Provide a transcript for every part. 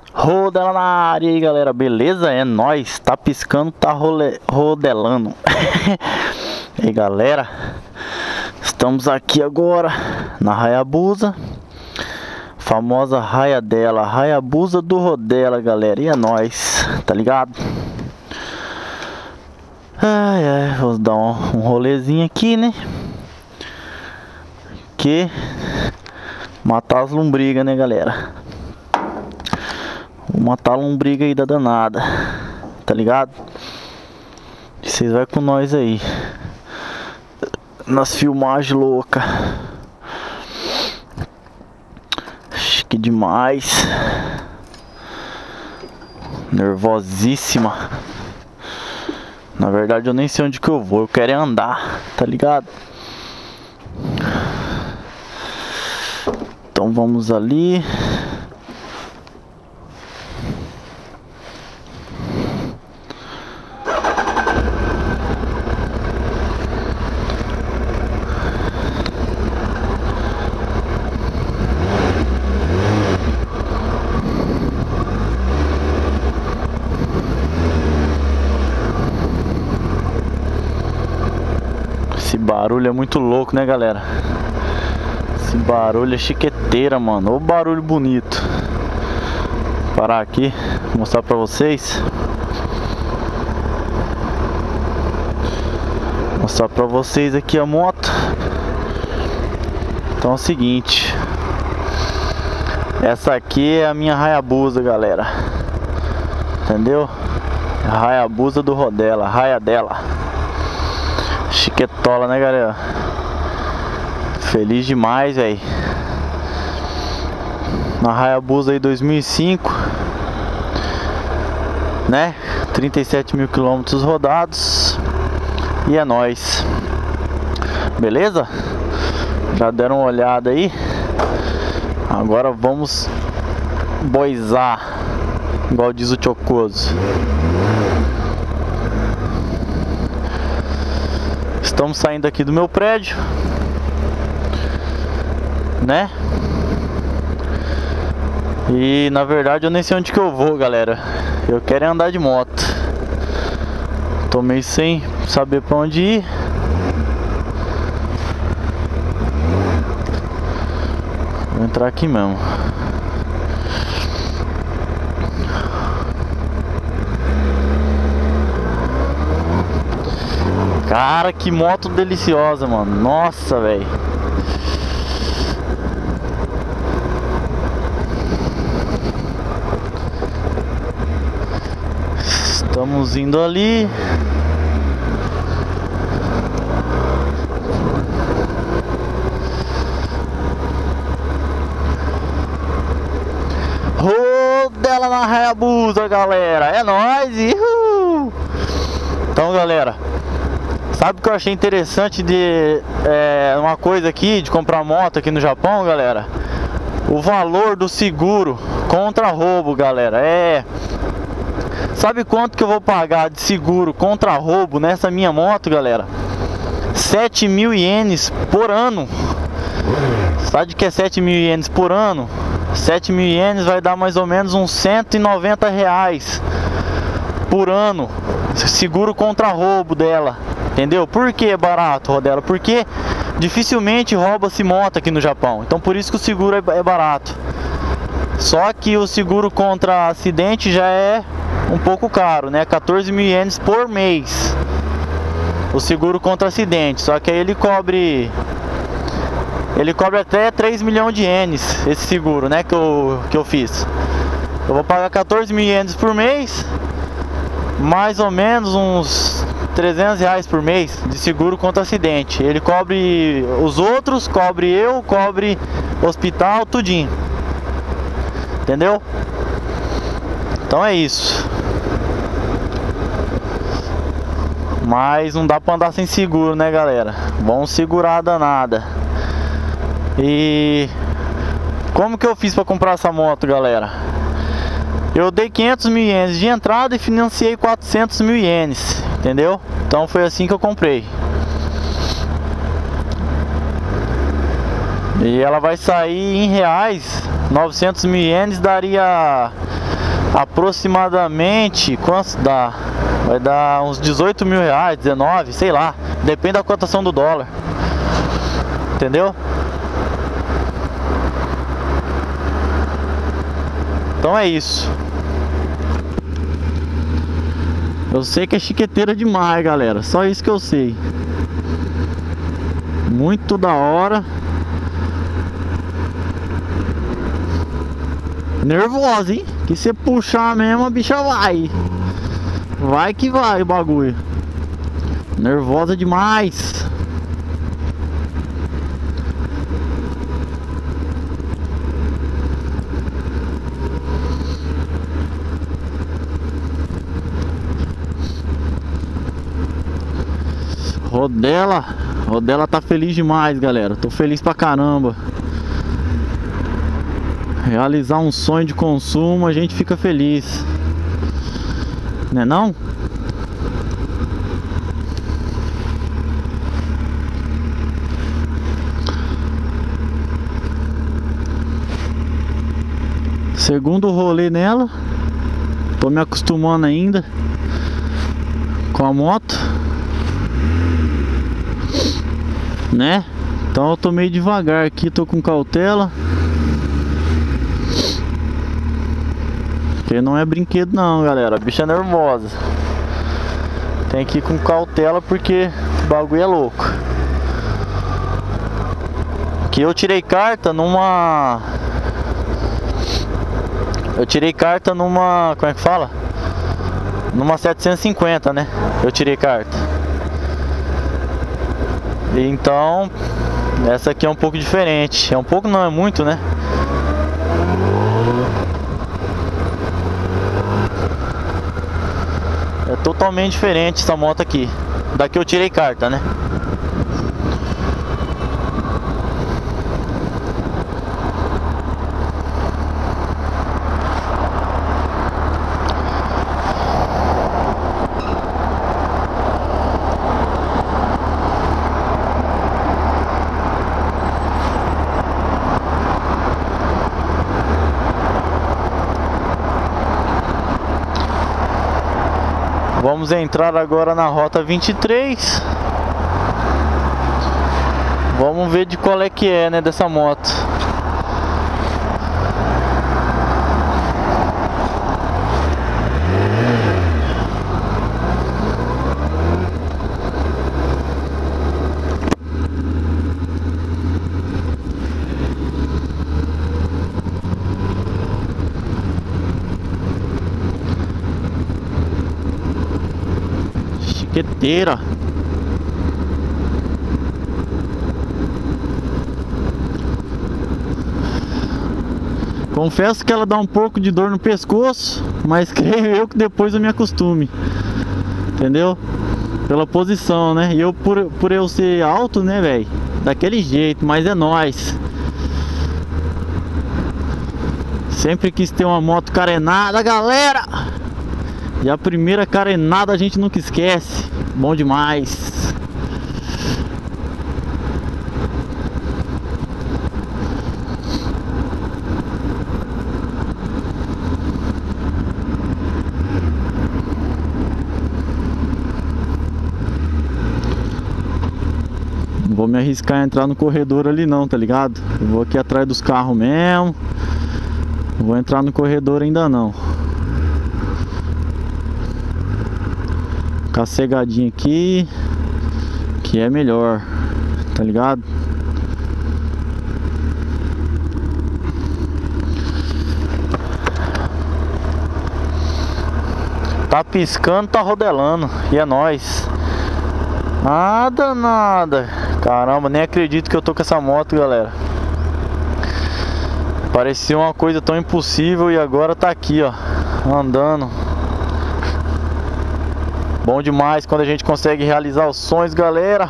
Rodela na área aí, galera, beleza? É nóis, tá piscando, tá rodelando. E aí, galera, estamos aqui agora na Hayabusa, famosa Hayadela, Hayabusa do Rodela, galera. E é nóis, tá ligado? Vou dar um rolezinho aqui, né? Que matar as lombrigas, né, galera? Vou matar a lombriga aí da danada, tá ligado? E vocês vai com nós aí nas filmagens loucas. Que demais. Nervosíssima. Na verdade eu nem sei onde que eu vou, eu quero é andar, tá ligado? Então vamos ali. Esse barulho é muito louco, né, galera? Esse barulho é chiqueteira, mano. Ô barulho bonito. Vou parar aqui, vou mostrar pra vocês. Vou mostrar pra vocês aqui a moto. Então é o seguinte. Essa aqui é a minha Hayabusa, galera. Entendeu? A Hayabusa do Rodela, Hayadela. Chiquetola, né, galera? Feliz demais, velho. Na Hayabusa aí 2005, né? 37 mil quilômetros rodados. E é nóis. Beleza? Já deram uma olhada aí. Agora vamos boizar, igual diz o Chocoso. Estamos saindo aqui do meu prédio, né? E na verdade eu nem sei onde que eu vou, galera. Eu quero é andar de moto. Tô meio sem saber pra onde ir. Vou entrar aqui mesmo. Cara, que moto deliciosa, mano. Nossa, velho. Estamos indo ali. Rodela na Hayabusa, galera. É nóis. Uhul. Então, galera, sabe o que eu achei interessante de uma coisa aqui, de comprar moto aqui no Japão, galera? O valor do seguro contra roubo, galera. Sabe quanto que eu vou pagar de seguro contra roubo nessa minha moto, galera? 7.000 ienes por ano. Sabe que é 7.000 ienes por ano? 7.000 ienes vai dar mais ou menos uns 190 reais por ano. Seguro contra roubo dela. Entendeu? Por que é barato, Rodela? Porque dificilmente rouba-se moto aqui no Japão. Então por isso que o seguro é barato. Só que o seguro contra acidente já é um pouco caro, né? 14.000 ienes por mês. O seguro contra acidente. Só que aí ele cobre até 3 milhões de ienes, esse seguro, né? Que eu fiz. Eu vou pagar 14.000 ienes por mês. Mais ou menos uns 300 reais por mês de seguro contra acidente. Ele cobre os outros, cobre eu, cobre hospital, tudinho. Entendeu? Então é isso. Mas não dá pra andar sem seguro, né, galera? Vamos segurar a danada. E como que eu fiz pra comprar essa moto, galera? Eu dei 500.000 ienes de entrada e financiei 400.000 ienes, entendeu? Então foi assim que eu comprei. E ela vai sair em reais, 900.000 ienes daria aproximadamente, quanto dá? Vai dar uns 18 mil reais, 19, sei lá, depende da cotação do dólar, entendeu? Então é isso. Eu sei que é chiqueteira demais, galera, só isso que eu sei. Muito da hora. Nervosa, hein? Que você puxar mesmo, a bicha vai. Vai que vai o bagulho. Nervosa demais. Rodela tá feliz demais, galera. Tô feliz pra caramba. Realizar um sonho de consumo, a gente fica feliz, né não? Segundo rolê nela. Tô me acostumando ainda com a moto, né? Então eu tô meio devagar aqui, tô com cautela. Porque não é brinquedo não, galera. A bicha é nervosa. Tem que ir com cautela porque o bagulho é louco. Que eu tirei carta numa... Como é que fala? Numa 750, né? Eu tirei carta. Então, essa aqui é um pouco diferente. É um pouco, não é muito, né? É totalmente diferente essa moto aqui. Daqui eu tirei carta, né? Vamos entrar agora na rota 23. Vamos ver de qual é que é, né, dessa moto. Chiqueteira. Confesso que ela dá um pouco de dor no pescoço, mas creio eu que depois eu me acostume, entendeu? Pela posição, né? E eu, por eu ser alto, né, velho? Daquele jeito, mas é nóis. Sempre quis ter uma moto carenada, galera. E a primeira carenada a gente nunca esquece. Bom demais. Não vou me arriscar a entrar no corredor ali não, tá ligado? Eu vou aqui atrás dos carros mesmo. Não vou entrar no corredor ainda não. Ficar cegadinho aqui, que é melhor, tá ligado? Tá piscando, tá rodelando. E é nóis. Nada, nada. Caramba, nem acredito que eu tô com essa moto, galera. Parecia uma coisa tão impossível e agora tá aqui, ó, andando. Bom demais quando a gente consegue realizar os sonhos, galera.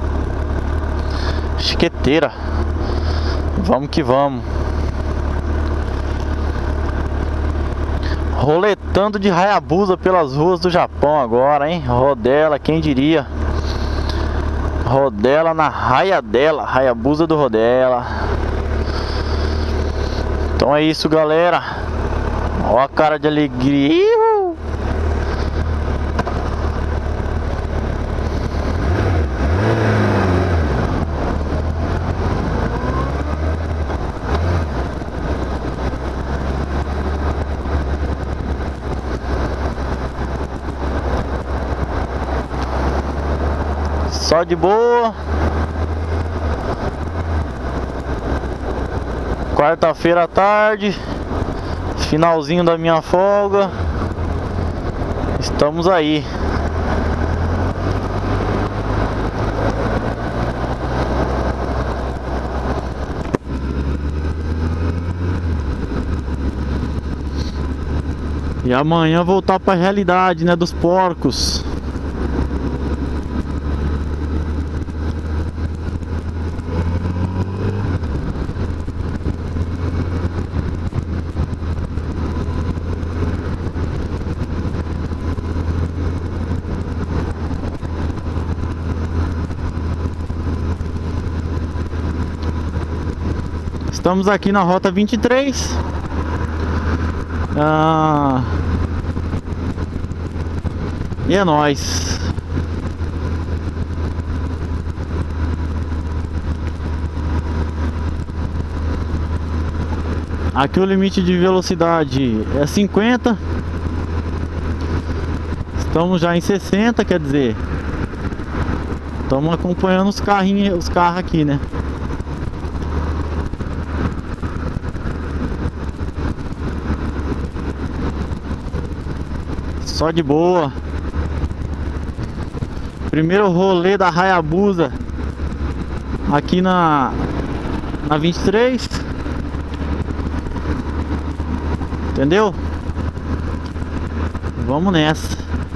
Chiqueteira. Vamos que vamos. Roletando de Hayabusa pelas ruas do Japão agora, hein? Rodela, quem diria? Rodela na raia dela, Hayabusa do Rodela. Então é isso, galera. Ó a cara de alegria. Só de boa. Quarta-feira à tarde, finalzinho da minha folga. Estamos aí. E amanhã voltar para a realidade, né, dos porcos. Estamos aqui na rota 23. E é nóis. Aqui o limite de velocidade é 50. Estamos já em 60, quer dizer, estamos acompanhando os carros aqui, né? Só de boa. Primeiro rolê da Hayabusa aqui na 23. Entendeu? Vamos nessa.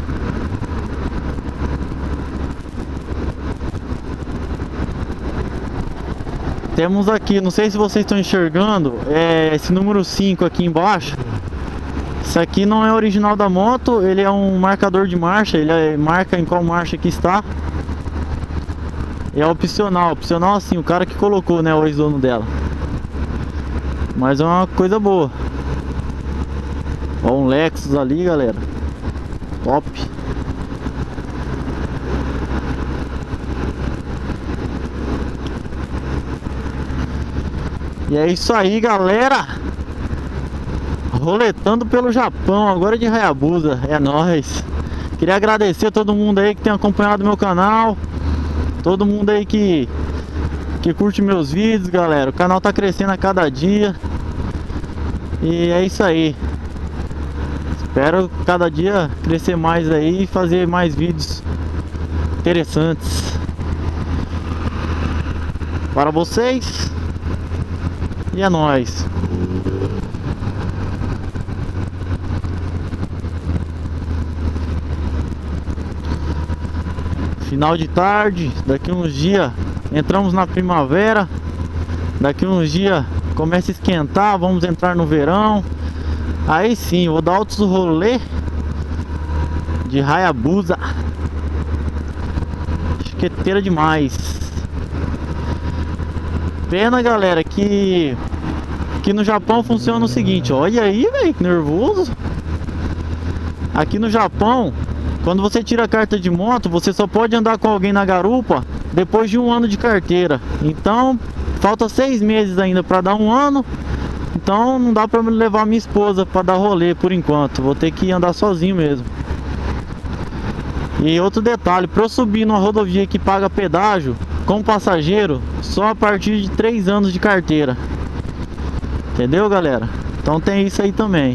Temos aqui, não sei se vocês estão enxergando, esse número 5 aqui embaixo. Isso aqui não é original da moto, ele é um marcador de marcha, ele marca em qual marcha que está. É opcional, opcional assim, o cara que colocou, né, o ex-dono dela. Mas é uma coisa boa. Ó, um Lexus ali, galera. Top. E é isso aí, galera. Roletando pelo Japão, agora de Hayabusa. É nóis. Queria agradecer a todo mundo aí que tem acompanhado meu canal. Todo mundo aí que curte meus vídeos, galera. O canal tá crescendo a cada dia. E é isso aí. Espero cada dia crescer mais aí e fazer mais vídeos interessantes para vocês. E é nóis. Final de tarde, daqui uns dias entramos na primavera. Daqui uns dias começa a esquentar, vamos entrar no verão. Aí sim, vou dar outros rolê de Hayabusa. Chiqueteira demais. Pena, galera, que no Japão funciona o seguinte. Olha aí, velho, que nervoso. Aqui no Japão, quando você tira a carta de moto, você só pode andar com alguém na garupa depois de 1 ano de carteira. Então, falta 6 meses ainda para dar 1 ano. Então, não dá para levar minha esposa para dar rolê por enquanto. Vou ter que andar sozinho mesmo. E outro detalhe, para eu subir numa rodovia que paga pedágio com passageiro, só a partir de 3 anos de carteira. Entendeu, galera? Então tem isso aí também.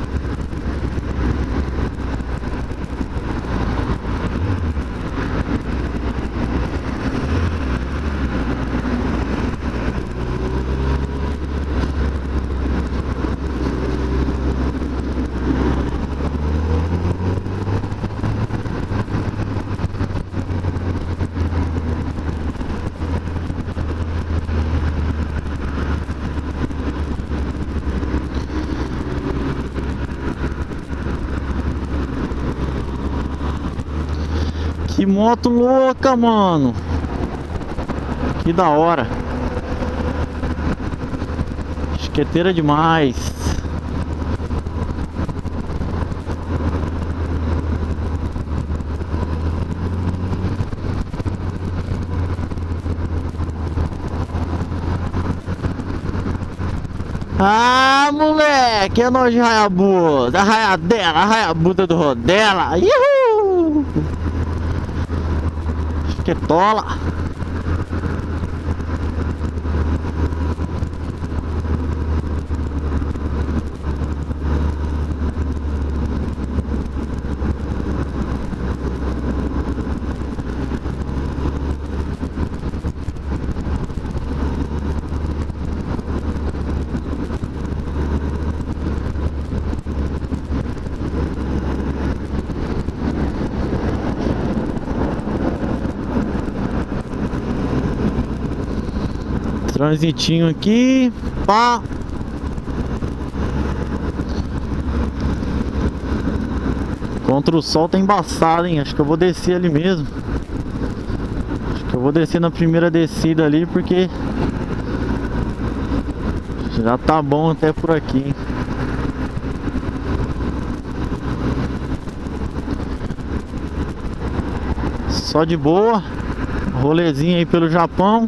Que moto louca, mano. Que da hora. Chiqueteira demais. Ah, moleque, é nóis de Hayabusa, a Hayabusa do Rodela. Uhul! Esquetola. Transitinho aqui, pá. Contra o sol tá embaçado, hein? Acho que eu vou descer ali mesmo. Acho que eu vou descer na primeira descida ali, porque já tá bom até por aqui, hein? Só de boa. Rolezinho aí pelo Japão.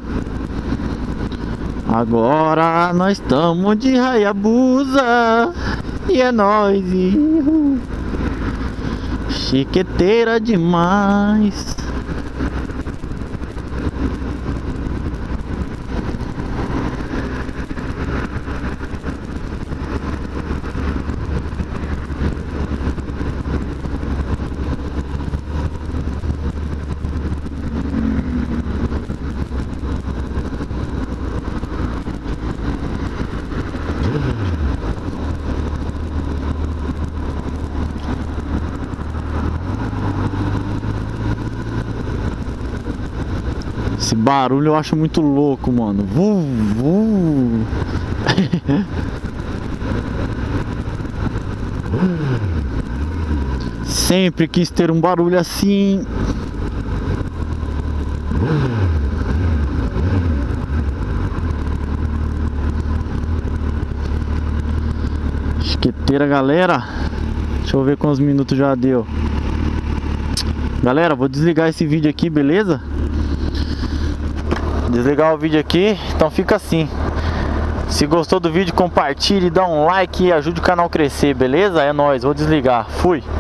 Agora nós estamos de Hayabusa e é nóis, chiqueteira demais. Esse barulho eu acho muito louco, mano. Sempre quis ter um barulho assim. Esqueteira, galera. Deixa eu ver quantos minutos já deu. Galera, vou desligar esse vídeo aqui, beleza? Desligar o vídeo aqui, então fica assim. Se gostou do vídeo, compartilhe, dá um like e ajude o canal a crescer, beleza? É nóis, vou desligar, fui!